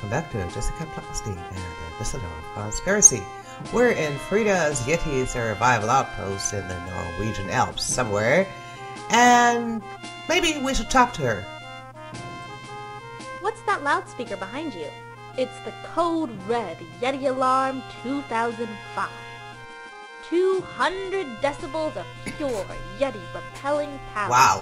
welcome back to Jessica Plunkenstein and the Düsseldorf Conspiracy. We're in Frida's Yeti survival outpost in the Norwegian Alps somewhere, and maybe we should talk to her. What's that loudspeaker behind you? It's the Code Red Yeti Alarm 2005. 200 decibels of pure Yeti repelling power. Wow.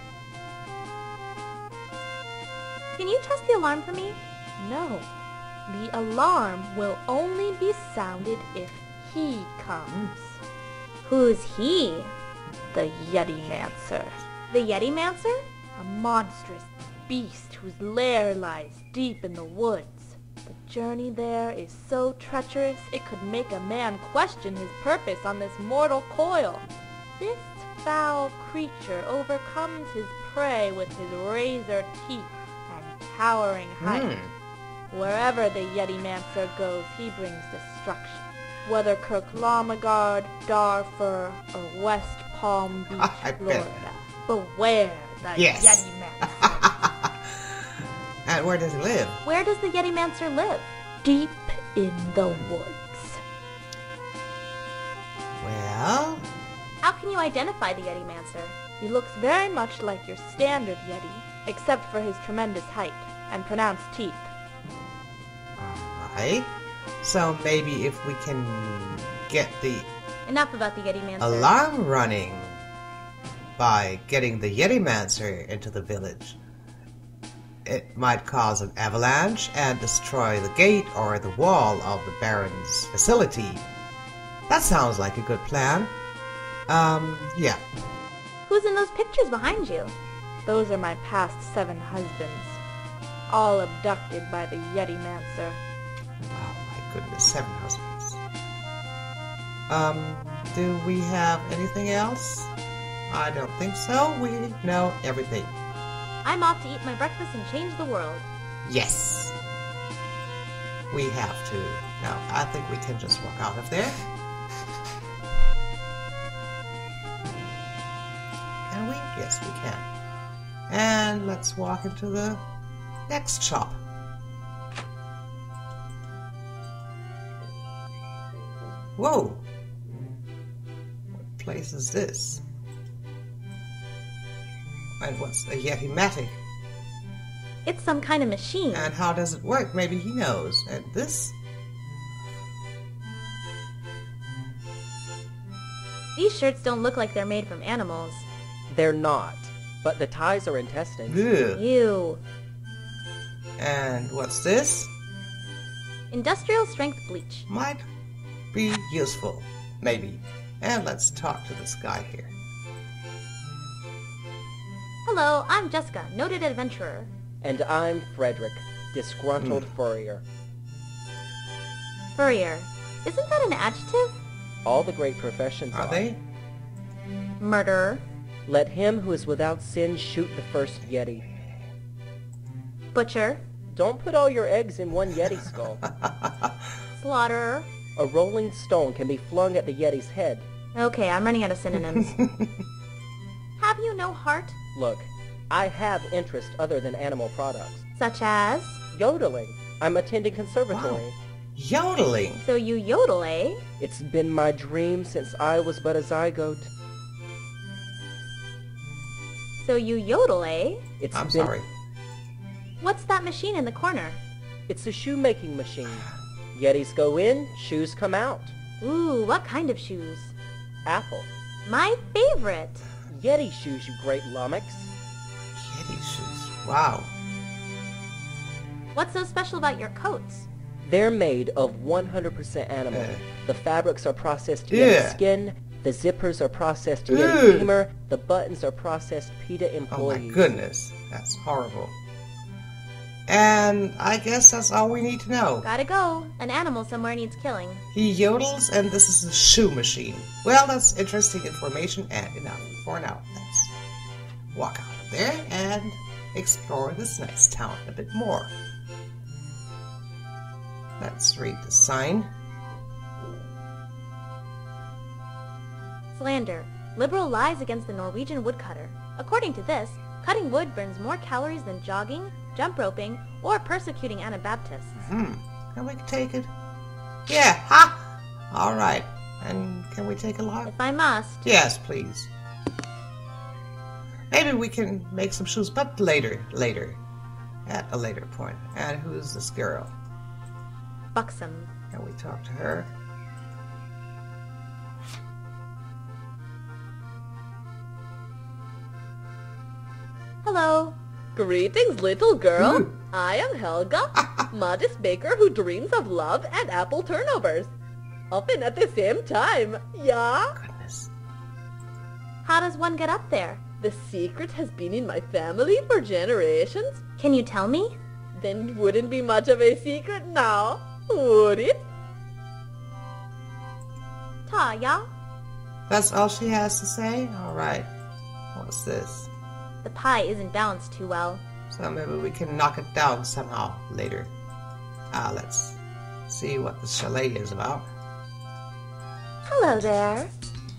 Can you test the alarm for me? No. The alarm will only be sounded if he comes. Who's he? The Yeti-mancer. The Yeti-mancer? A monstrous beast whose lair lies deep in the woods. The journey there is so treacherous it could make a man question his purpose on this mortal coil. This foul creature overcomes his prey with his razor teeth and towering height. Wherever the Yeti-mancer goes, he brings destruction. Whether Kirklamagard, Darfur, or West Palm Beach, Florida. Beware the Yeti-mancer. And where does he live? Where does the Yeti-mancer live? Deep in the woods. Well... How can you identify the Yeti-mancer? He looks very much like your standard Yeti, except for his tremendous height and pronounced teeth. Alright. So maybe if we can get the... Enough about the Yeti-mancer. Alarm running by getting the Yeti-mancer into the village. It might cause an avalanche and destroy the gate or the wall of the Baron's facility. That sounds like a good plan. Yeah. Who's in those pictures behind you? Those are my past 7 husbands. All abducted by the Yeti-mancer. Oh my goodness, 7 husbands. Do we have anything else? I don't think so. We know everything. I'm off to eat my breakfast and change the world. Yes. We have to. Now, I think we can just walk out of there. Can we? Yes, we can. And let's walk into the next shop. Whoa! What place is this? And what's a Yeti-matic? It's some kind of machine. And how does it work? Maybe he knows. And this? These shirts don't look like they're made from animals. They're not, but the ties are intestines. Ugh. Ew. And what's this? Industrial strength bleach. Might be useful. Maybe. And let's talk to this guy here. Hello, I'm Jessica, noted adventurer. And I'm Frederick, disgruntled furrier. Furrier. Isn't that an adjective? All the great professions Are they? Murderer. Let him who is without sin shoot the first Yeti. Butcher. Don't put all your eggs in one Yeti skull. Slaughterer. A rolling stone can be flung at the Yeti's head. Okay, I'm running out of synonyms. Have you no heart? Look, I have interest other than animal products. Such as? Yodeling. I'm attending conservatory. Wow. Yodeling? So you yodel, eh? It's been my dream since I was but a zygote. So you yodel, eh? I'm sorry. What's that machine in the corner? It's a shoemaking machine. Yetis go in, shoes come out. Ooh, what kind of shoes? Apple. My favorite. Yeti shoes, you great lummox. Yeti shoes. Wow. What's so special about your coats? They're made of 100% animal. The fabrics are processed Yeah. Yeti skin, the zippers are processed Yeti femur, the buttons are processed PETA Oh employees. my goodness. That's horrible. And I guess that's all we need to know. Gotta go. An animal somewhere needs killing. He yodels, and this is a shoe machine. Well, that's interesting information and enough for now. Let's walk out of there and explore this nice town a bit more. Let's read the sign. Slander. Liberal lies against the Norwegian woodcutter. According to this, Cutting wood burns more calories than jogging, jump roping, or persecuting Anabaptists. Can we take it? Yeah, ha! Alright. And can we take a lot? If I must. Yes, please. Maybe we can make some shoes, but later. At a later point. And who's this girl? Buxom. Can we talk to her? Hello. Greetings, little girl. I am Helga, modest baker who dreams of love and apple turnovers. Often at the same time, yeah? Goodness. How does one get up there? The secret has been in my family for generations. Can you tell me? Then it wouldn't be much of a secret now, would it? Ta, ya? That's all she has to say? Alright. What's this? The pie isn't balanced too well. So maybe we can knock it down somehow later. Let's see what the chalet is about. Hello there.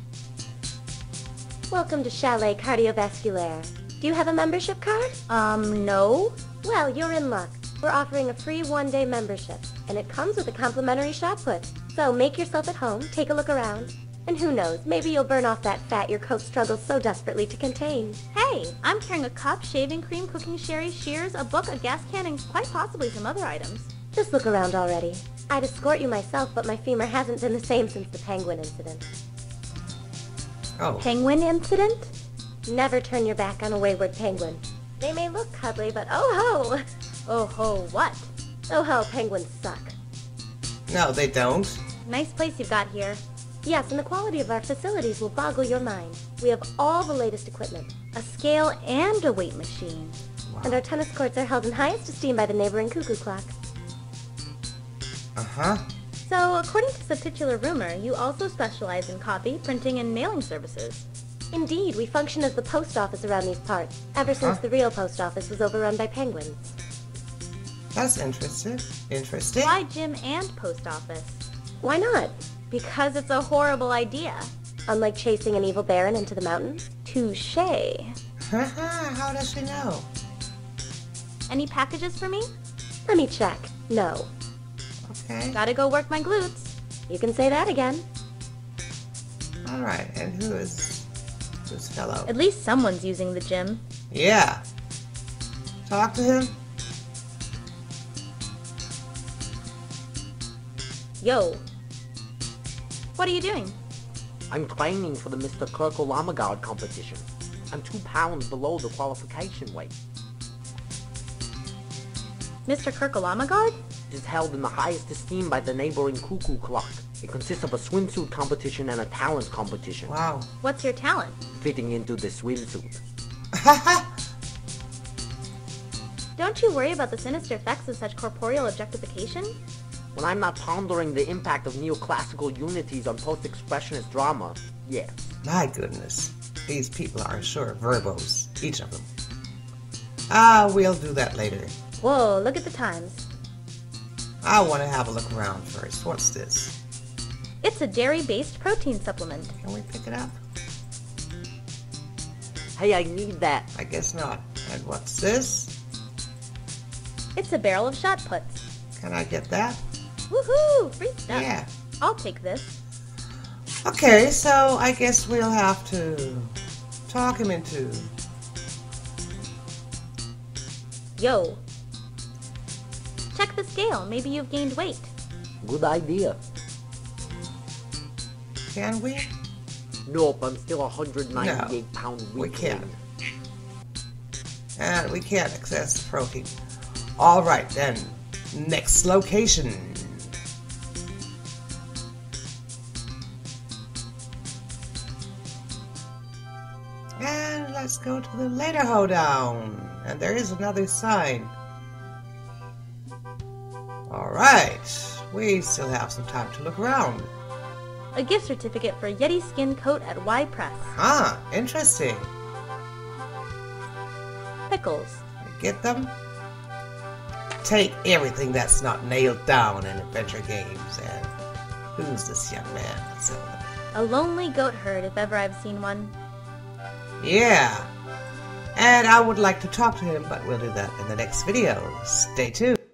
Welcome to Chalet Cardiovasculaire. Do you have a membership card? No. Well, you're in luck. We're offering a free one-day membership, and it comes with a complimentary shot put. So make yourself at home, take a look around, and who knows, maybe you'll burn off that fat your coat struggles so desperately to contain. Hey, I'm carrying a cup, shaving cream, cooking sherry, shears, a book, a gas can, and quite possibly some other items. Just look around already. I'd escort you myself, but my femur hasn't been the same since the penguin incident. Oh. Penguin incident? Never turn your back on a wayward penguin. They may look cuddly, but oh ho! Oh ho, what? Oh ho, penguins suck. No, they don't. Nice place you've got here. Yes, and the quality of our facilities will boggle your mind. We have all the latest equipment. A scale and a weight machine. Wow. And our tennis courts are held in highest esteem by the neighboring cuckoo clock. Uh-huh. So, according to some titular rumor, you also specialize in copy, printing, and mailing services. Indeed, we function as the post office around these parts, ever since the real post office was overrun by penguins. That's interesting. Interesting. Why gym and post office? Why not? Because it's a horrible idea. Unlike chasing an evil baron into the mountains? Touché. How does she know? Any packages for me? Let me check. No. Okay. Gotta go work my glutes. You can say that again. Alright, and who is this fellow? At least someone's using the gym. Yeah. Talk to him? Yo. What are you doing? I'm training for the Mr. Kirkle-Lamagard competition. I'm 2 pounds below the qualification weight. Mr. Kirkle-Lamagard? It is held in the highest esteem by the neighboring cuckoo clock. It consists of a swimsuit competition and a talent competition. Wow. What's your talent? Fitting into the swimsuit. Don't you worry about the sinister effects of such corporeal objectification? When I'm not pondering the impact of neoclassical unities on post-expressionist drama, yes. My goodness. These people are sure verbose. Each of them. We'll do that later. Whoa, look at the times. I want to have a look around first. What's this? It's a dairy-based protein supplement. Can we pick it up? Hey, I need that. I guess not. And what's this? It's a barrel of shot puts. Can I get that? Woohoo! Free stuff. Yeah. I'll take this. Okay, so I guess we'll have to talk him into... Yo. Check the scale. Maybe you've gained weight. Good idea. Can we? Nope, I'm still 198 No, pound we weak. can't. And we can't access the protein. Alright then. Next location. And let's go to the later hoedown. And there is another sign. Alright. We still have some time to look around. A gift certificate for Yeti skin coat at Y Press. Ah, interesting. Pickles. Get them? Take everything that's not nailed down in adventure games. And who's this young man? Let's have a look. A lonely goat herd if ever I've seen one. Yeah. And I would like to talk to him, but we'll do that in the next video. Stay tuned.